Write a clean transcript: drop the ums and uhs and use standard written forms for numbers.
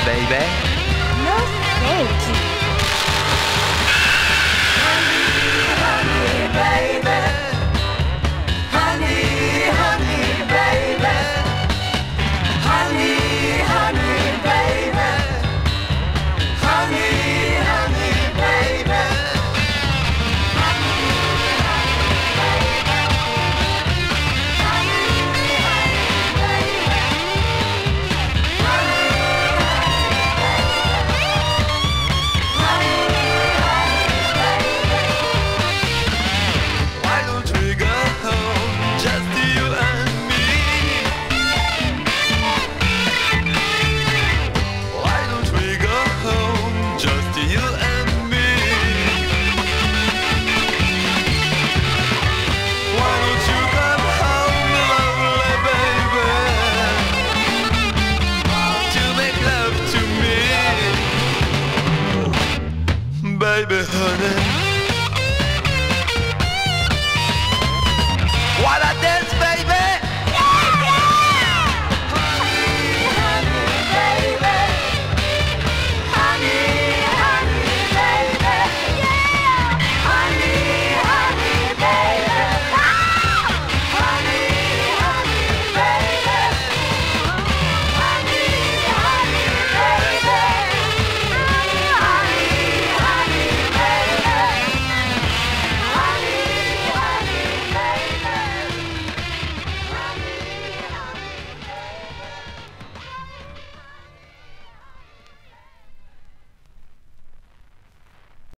baby? No thanks. Honey, baby. Honey, honey, baby. Honey, honey, baby. Honey, honey, baby. Why don't we go home, just you and me? Why don't we go home, just you and me? Why don't you come home, lovely baby, to make love to me? Baby, honey,